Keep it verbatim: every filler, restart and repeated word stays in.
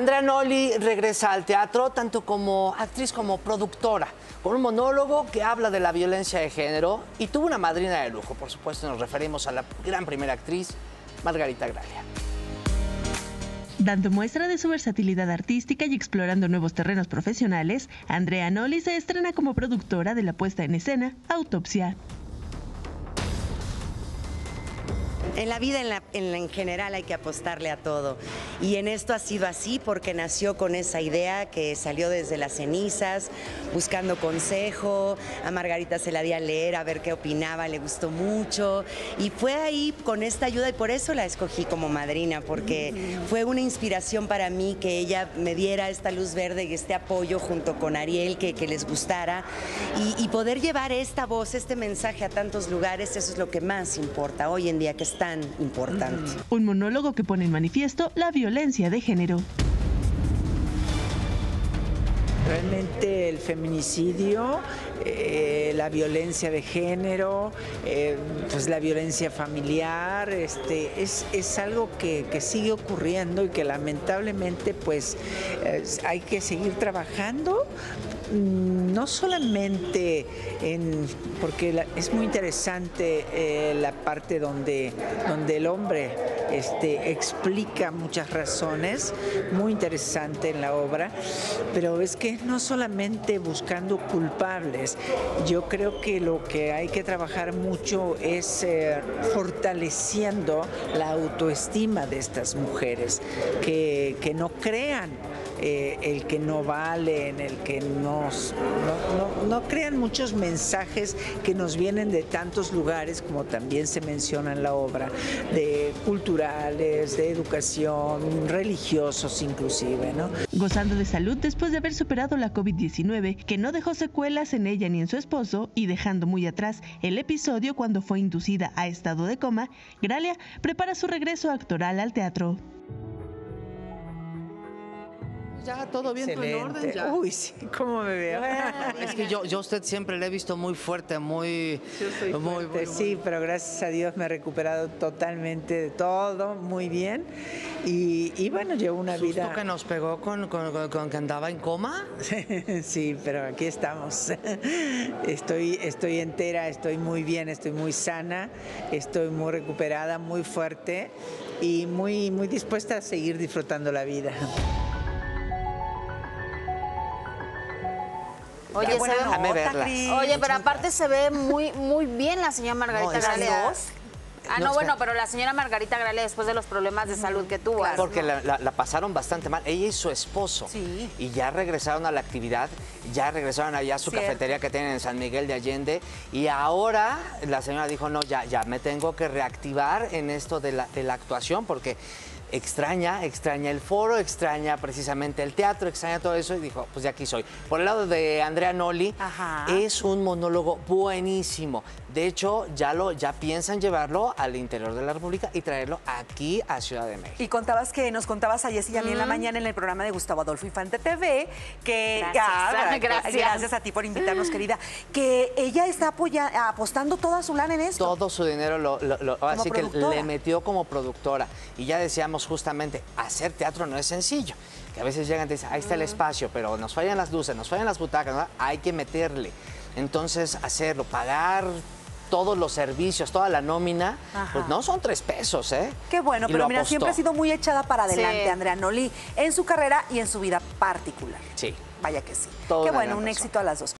Andrea Noli regresa al teatro tanto como actriz como productora, con un monólogo que habla de la violencia de género y tuvo una madrina de lujo. Por supuesto, nos referimos a la gran primera actriz, Margarita Gralia. Dando muestra de su versatilidad artística y explorando nuevos terrenos profesionales, Andrea Noli se estrena como productora de la puesta en escena Autopsia. En la vida en, la, en, la, en general hay que apostarle a todo y en esto ha sido así porque nació con esa idea que salió desde las cenizas, buscando consejo, a Margarita se la di a leer a ver qué opinaba, le gustó mucho y fue ahí con esta ayuda y por eso la escogí como madrina, porque fue una inspiración para mí que ella me diera esta luz verde y este apoyo junto con Ariel que, que les gustara y, y poder llevar esta voz, este mensaje a tantos lugares, eso es lo que más importa hoy en día que está tan importante. Un monólogo que pone en manifiesto la violencia de género. Realmente el feminicidio, eh, la violencia de género, eh, pues la violencia familiar, este, es, es algo que, que sigue ocurriendo y que lamentablemente pues eh, hay que seguir trabajando. No solamente en, porque la, es muy interesante eh, la parte donde, donde el hombre este, explica muchas razones, muy interesante en la obra, pero es que no solamente buscando culpables, yo creo que lo que hay que trabajar mucho es eh, fortaleciendo la autoestima de estas mujeres, que, que no crean eh, el que no valen, el que no No, no, no crean muchos mensajes que nos vienen de tantos lugares, como también se menciona en la obra, de culturales, de educación, religiosos inclusive, ¿no? Gozando de salud después de haber superado la COVID diecinueve, que no dejó secuelas en ella ni en su esposo, y dejando muy atrás el episodio cuando fue inducida a estado de coma, Gralia prepara su regreso actoral al teatro. Ya, todo bien, todo en orden ya. Uy, sí, ¿cómo me veo? Es que yo, yo a usted siempre le he visto muy fuerte, muy... Yo soy muy, fuerte, muy, sí, pero gracias a Dios me he recuperado totalmente de todo, muy bien. Y, y bueno, llevo una ¿Susto vida... que nos pegó con, con, con, con que andaba en coma? Sí, pero aquí estamos. Estoy, estoy entera, estoy muy bien, estoy muy sana, estoy muy recuperada, muy fuerte y muy, muy dispuesta a seguir disfrutando la vida. Oye, bueno, se ve, déjame verla. Oye, pero aparte se ve muy, muy bien la señora Margarita No, es Gralia. dos. Ah, no, No, bueno, espera. pero la señora Margarita Gralia después de los problemas de salud que tuvo. Porque la, la, la pasaron bastante mal, ella y su esposo. Sí. Y ya regresaron a la actividad, ya regresaron allá a su Cierto. cafetería que tienen en San Miguel de Allende. Y ahora la señora dijo, no, ya, ya me tengo que reactivar en esto de la, de la actuación porque extraña, extraña el foro, extraña precisamente el teatro, extraña todo eso y dijo, pues ya aquí soy. Por el lado de Andrea Noli, Ajá. es un monólogo buenísimo. De hecho, ya, lo, ya piensan llevarlo al interior de la República y traerlo aquí a Ciudad de México. Y contabas que nos contabas a Jessy y a mí mm. en la mañana en el programa de Gustavo Adolfo Infante T V, que gracias, ah, gracias. gracias a ti por invitarnos, querida, que ella está apoya, apostando toda su lana en esto. Todo su dinero lo, lo, lo así que productora. le metió como productora. Y ya decíamos justamente, hacer teatro no es sencillo. Que a veces llegan y dicen, ahí está el espacio, pero nos fallan las luces, nos fallan las butacas, ¿no? Hay que meterle. Entonces, hacerlo, pagar todos los servicios, toda la nómina, Ajá. pues no son tres pesos, ¿eh? Qué bueno, y pero mira, apostó. siempre ha sido muy echada para adelante, sí. Andrea Noli, en su carrera y en su vida particular. Sí. Vaya que sí. Toda Qué una bueno, gran un persona. éxito a las dos.